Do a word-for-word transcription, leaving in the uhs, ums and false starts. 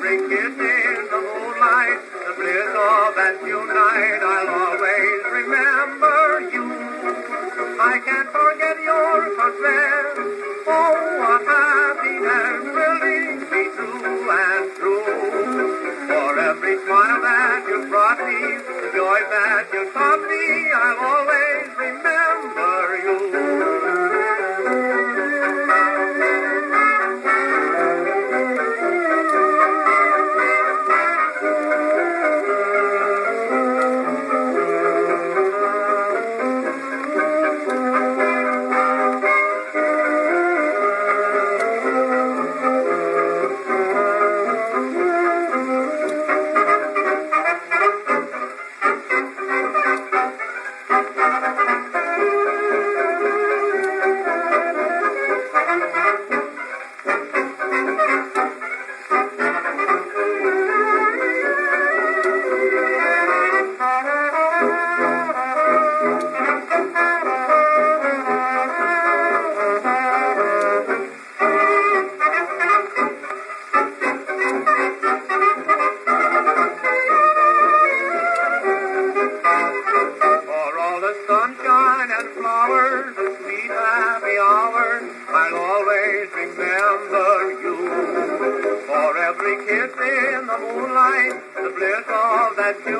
every kiss in the moonlight, the bliss of that June night, I'll always remember you. I can't forget your confess. Oh, what happiness will lead me true and true. For every smile that you brought me, the joy that you taught me, I'll always remember you. Sunshine and flowers, the sweet happy hours, I'll always remember you. For every kiss in the moonlight, the bliss of that